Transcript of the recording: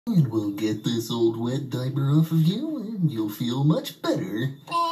And we'll get this old wet diaper off of you, and you'll feel much better.